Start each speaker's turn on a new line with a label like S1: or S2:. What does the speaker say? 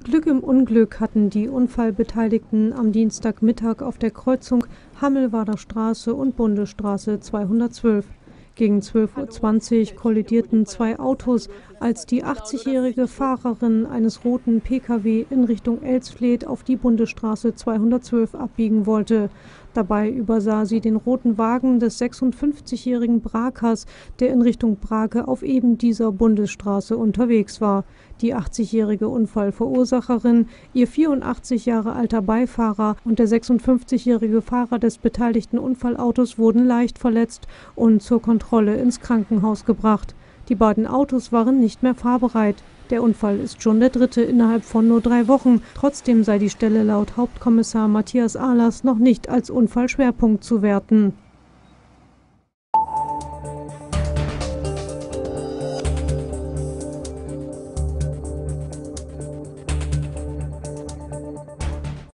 S1: Glück im Unglück hatten die Unfallbeteiligten am Dienstagmittag auf der Kreuzung Hammelwader Straße und Bundesstraße 212. Gegen 12:20 Uhr kollidierten zwei Autos, als die 80-jährige Fahrerin eines roten Pkw in Richtung Elsfleth auf die Bundesstraße 212 abbiegen wollte. Dabei übersah sie den roten Wagen des 56-jährigen Brakers, der in Richtung Brake auf eben dieser Bundesstraße unterwegs war. Die 80-jährige Unfallverursacherin, ihr 84 Jahre alter Beifahrer und der 56-jährige Fahrer des beteiligten Unfallautos wurden leicht verletzt und zur Kontrolle ins Krankenhaus gebracht. Die beiden Autos waren nicht mehr fahrbereit. Der Unfall ist schon der dritte innerhalb von nur 3 Wochen. Trotzdem sei die Stelle laut Hauptkommissar Matthias Ahlers noch nicht als Unfallschwerpunkt zu werten.